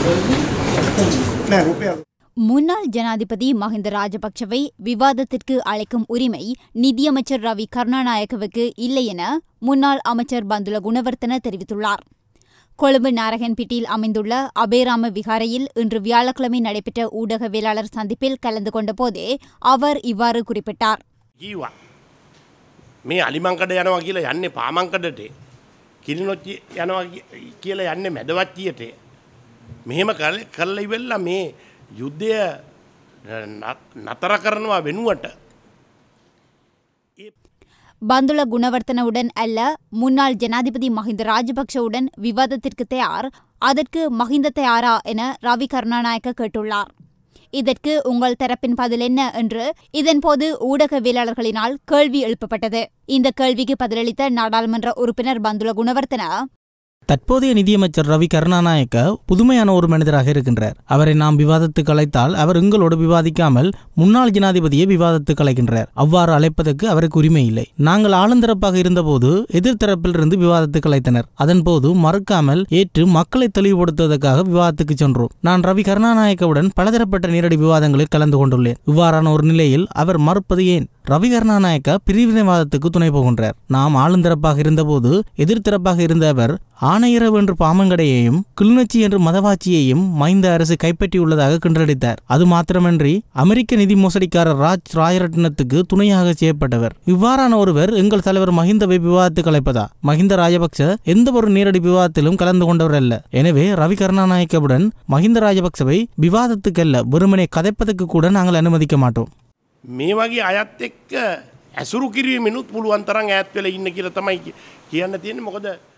முன்னாள் ஜனாதிபதி மஹிந்த ராஜபக்சவை விவாதத்திற்கு அழைக்கும் உரிமை நிதியமைச்சர் ரவி கருணாநாயக்கவுக்கு இல்லை என முன்னாள் அமைச்சர் பந்துல குணவர்த்தன தெரிவித்துள்ளார். கொழும்பு நாரகன்பிட்டியில் அமைந்துள்ள அபேராம விகாரையில் இன்று வியாழக்கிழமை நடைபெற்ற ஊடகவியலாளர் சந்திப்பில் கலந்து கொண்ட போதே அவர் இவ்வாறு குறிப்பிட்டார். මේ අලිමංකඩ යනවා කියලා යන්නේ පාමංකඩට කිරිනොච්චි යනවා කියලා යන්නේ මැදවච්චියට මෙහෙම කරලා ඉවෙලා මේ යුද්ධය නතර කරනවා වෙනුවට பந்துல குணவர்த்தனவுடன் அல்ல, முன்னாள் ஜனாதிபதி மஹிந்த ராஜபக்சவுடன் விவாதத்திற்கு தயார், அதற்கு மஹிந்த தயாரா என ரவி கருணாநாயக்க கேட்டுள்ளார். இதற்கு உங்கள் தரப்பின் பதில் என்ன என்று இதன்போது ஊடகவியலாளர்களினால் கேள்வி எழுப்பப்பட்டது. இந்த கேள்விக்கு பதிலளித்த நாடாளுமன்ற உறுப்பினர் பந்துல குணவர்த்தன, தற்போதைய நிதியமைச்சர் ரவி கருணாநாயக்க புதுமையான ஒரு மனிதராக இருக்கின்றார். அவரை நாம் விவாதத்துக்கு அழைத்தால் அவர் எங்களோடு விவாதிக்காமல் முன்னாள் ஜனாதிபதியை விவாதத்துக்கு அழைக்கின்றார். அவ்வாறு அழைப்பதற்கு அவருக்கு உரிமை இல்லை. நாங்கள் ஆளுந்தரப்பாக இருந்தபோது எதிர்த்தரப்பிலிருந்து விவாதத்துக்கு அழைத்தனர். அதன்போது மறுக்காமல் ஏற்று மக்களை தெளிவுபடுத்துவதற்காக விவாதத்துக்கு சென்றோம். நான் ரவி கருணாநாயக்கவுடன் பலதரப்பட்ட நேரடி விவாதங்களில் கலந்து கொண்டுள்ளேன். இவ்வாறான ஒரு நிலையில் அவர் மறுப்பது ஏன்? ரவி கருணாநாயக்க பிரிவினைவாதத்துக்கு துணை போகின்றார். நாம் ஆளுந்தரப்பாக இருந்தபோது எதிர்த்தரப்பாக இருந்த அவர் ஆணையரவு என்று பாமங்கடையையும் கிளிநொச்சி என்று மதவாட்சியையும் மஹிந்த அரசு கைப்பற்றியுள்ளதாக கிண்டடித்தார். அது மாத்திரமன்றி அமெரிக்க நிதி மோசடிக்காரர் ராயரட்னத்துக்கு துணையாக செய்யப்பட்டவர். இவ்வாறான ஒருவர் எங்கள் தலைவர் மஹிந்தவை விவாதத்துக்கு அழைப்பதா? மஹிந்த ராஜபக்ச எந்த ஒரு நேரடி விவாதத்திலும் கலந்து கொண்டவர் அல்ல. எனவே ரவி கருணாநாயக்கவுடன் மஹிந்த ராஜபக்சவை விவாதத்துக்கு அல்ல, வெறுமனே கதைப்பதற்கு கூட நாங்கள் அனுமதிக்க மாட்டோம். මේ වගේ අයත් එක්ක ඇසුරු කිරීමෙනුත් පුළුවන් තරම් ඈත් වෙලා ඉන්න කියලා තමයි කියන්න තියෙන්නේ. මොකද